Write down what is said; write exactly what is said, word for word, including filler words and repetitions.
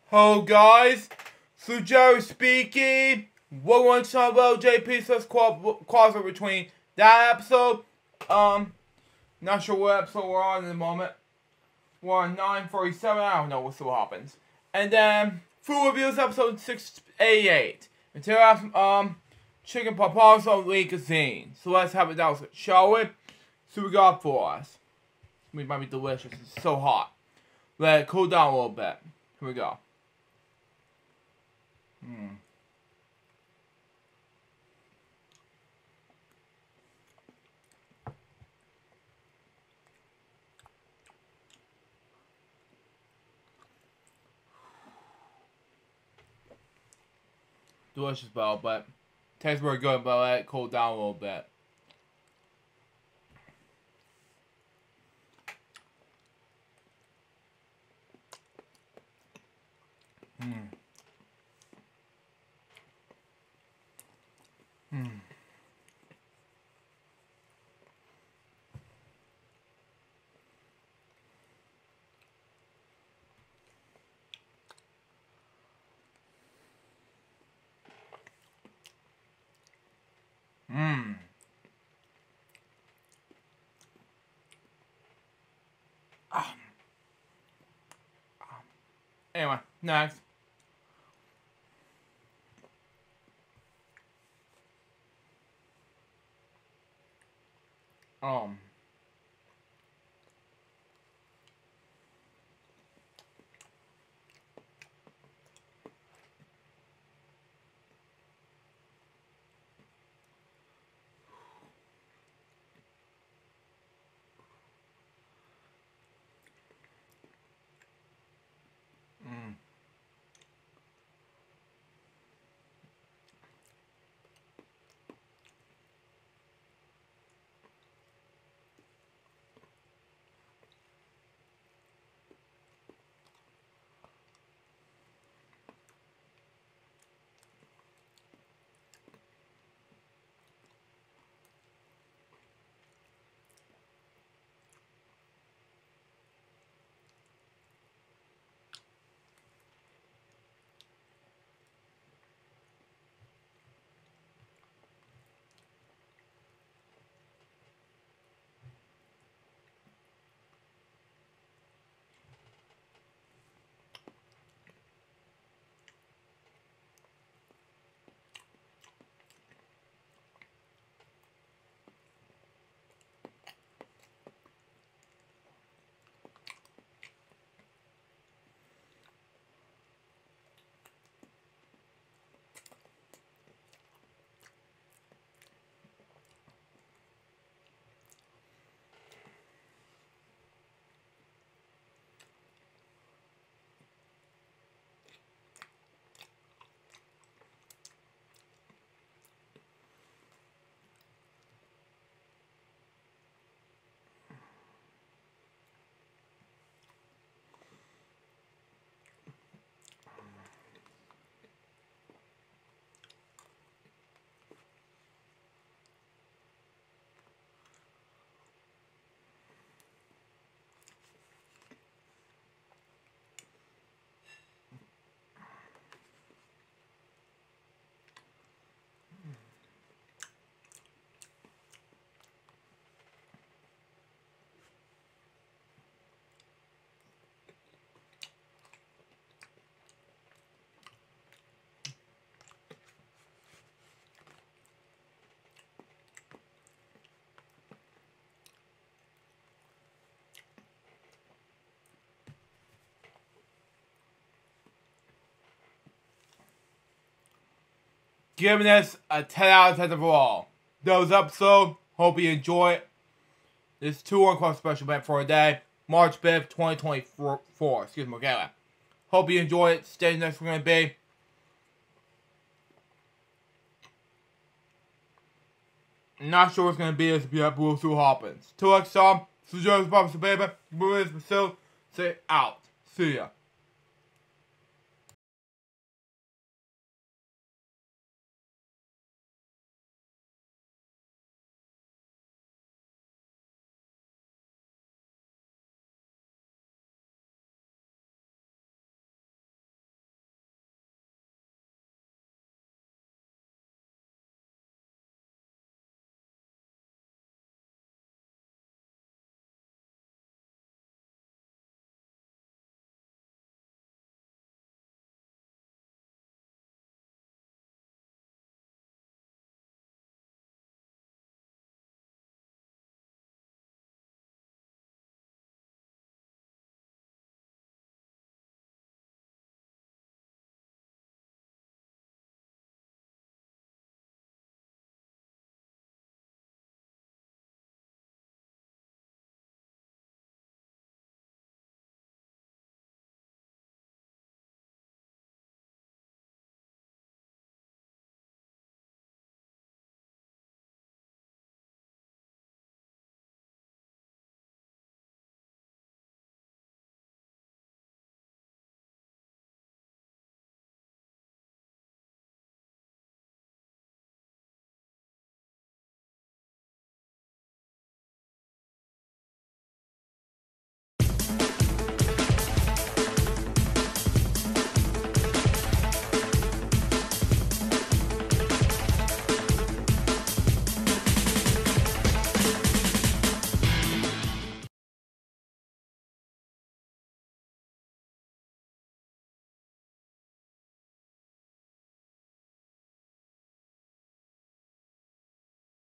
Hello guys, Sujaro speaking. We're going to talk about J P C's crossover between that episode. Um, not sure what episode we're on in the moment. We're on nine forty-seven. I don't know what still happens. And then food reviews episode six eighty-eight. And today I have um chicken papas on Lee Cuisine. So let's have it down, shall we? See what we got for us. It might be delicious. It's so hot. Let it cool down a little bit. Here we go. Hmm. Delicious, though, but tastes very good, but let it cool down a little bit. Hmm. Hmm. Mmm. Ah. Anyway, next. Um. Mm. Giving this a ten out of ten overall. Those episode. Hope you enjoy it. This two one club special event for a day. March fifth, twenty twenty-four. Excuse me, okay. Hope you enjoy it. Stay next we're going to be. Not sure what's going to be as we'll see what happens. Till next time, Sujaro Baby, Baby, Baby, Baby, Say out. See ya.